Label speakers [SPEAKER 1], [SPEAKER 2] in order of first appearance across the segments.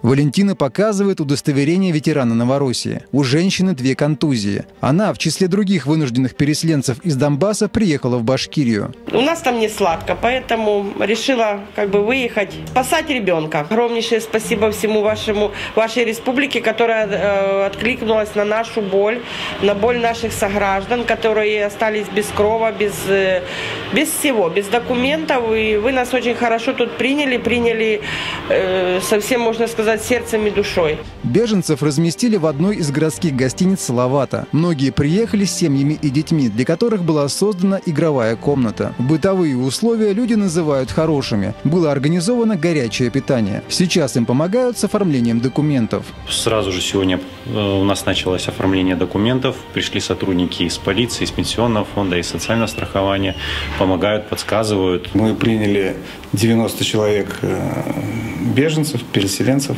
[SPEAKER 1] Валентина показывает удостоверение ветерана Новороссии. У женщины 2 контузии. Она в числе других вынужденных переселенцев из Донбасса приехала в Башкирию.
[SPEAKER 2] У нас там не сладко, поэтому решила выехать, спасать ребенка. Огромнейшее спасибо вашей республике, которая откликнулась на нашу боль, на боль наших сограждан, которые остались без крова, без всего, без документов. И вы нас очень хорошо тут приняли совсем, можно сказать, сердцем и душой.
[SPEAKER 1] Беженцев разместили в одной из городских гостиниц Салавата. Многие приехали с семьями и детьми, для которых была создана игровая комната. Бытовые условия люди называют хорошими. Было организовано горячее питание. Сейчас им помогают с оформлением документов.
[SPEAKER 3] Сразу же сегодня у нас началось оформление документов. Пришли сотрудники из полиции, из пенсионного фонда, из социального страхования. Помогают, подсказывают.
[SPEAKER 4] Мы приняли 90 человек беженцев, переселенцев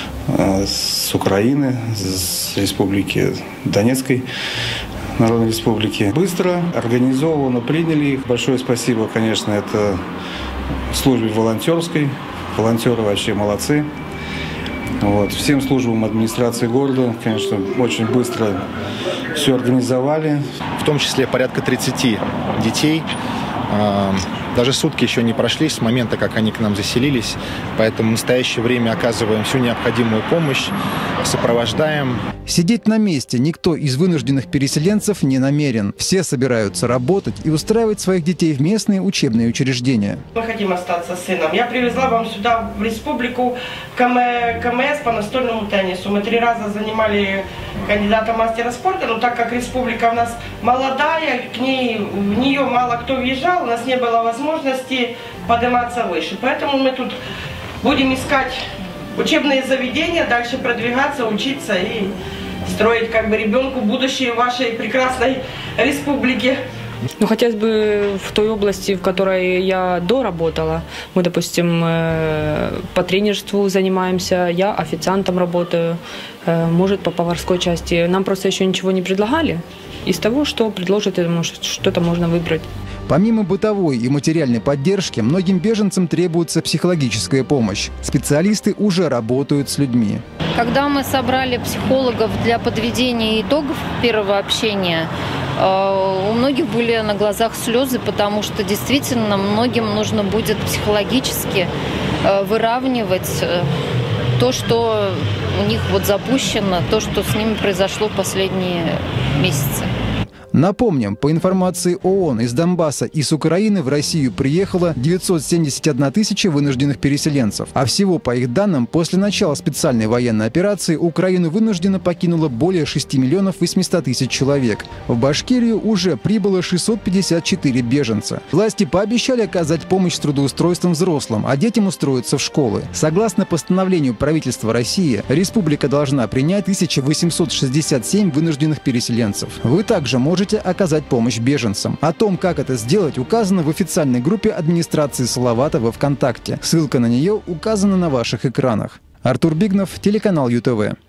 [SPEAKER 4] с Украины, с Республики Донецкой Народной Республики. Быстро, организованно приняли их. Большое спасибо, конечно, это службе волонтерской. Волонтеры вообще молодцы. Всем службам администрации города, конечно, очень быстро все организовали.
[SPEAKER 5] В том числе порядка 30 детей. Даже сутки еще не прошли с момента, как они к нам заселились. Поэтому в настоящее время оказываем всю необходимую помощь, сопровождаем.
[SPEAKER 1] Сидеть на месте никто из вынужденных переселенцев не намерен. Все собираются работать и устраивать своих детей в местные учебные учреждения.
[SPEAKER 2] Мы хотим остаться с сыном. Я привезла вам сюда, в республику, КМС по настольному теннису. Мы 3 раза занимали кандидата мастера спорта, но так как республика у нас молодая, в нее мало кто въезжал, у нас не было возможности подниматься выше. Поэтому мы тут будем искать учебные заведения, дальше продвигаться, учиться и строить ребенку будущее в вашей прекрасной республике.
[SPEAKER 6] Хотелось бы в той области, в которой я доработала. Мы, допустим, по тренерству занимаемся, я официантом работаю, может, по поварской части. Нам просто еще ничего не предлагали. Из того, что предложат, я думаю, что-то можно выбрать.
[SPEAKER 1] Помимо бытовой и материальной поддержки, многим беженцам требуется психологическая помощь. Специалисты уже работают с людьми.
[SPEAKER 7] Когда мы собрали психологов для подведения итогов первого общения, у многих были на глазах слезы, потому что действительно многим нужно будет психологически выравнивать то, что у них запущено, то, что с ними произошло в последние месяцы.
[SPEAKER 1] Напомним, по информации ООН, из Донбасса и с Украины в Россию приехало 971 тысяча вынужденных переселенцев. А всего, по их данным, после начала специальной военной операции Украину вынужденно покинуло более 6 миллионов 800 тысяч человек. В Башкирию уже прибыло 654 беженца. Власти пообещали оказать помощь с трудоустройством взрослым, а детям устроиться в школы. Согласно постановлению правительства России, республика должна принять 1867 вынужденных переселенцев. Вы также можете оказать помощь беженцам. О том, как это сделать, указано в официальной группе администрации Салавата во ВКонтакте. Ссылка на нее указана на ваших экранах. Артур Бигнов, телеканал ЮТВ.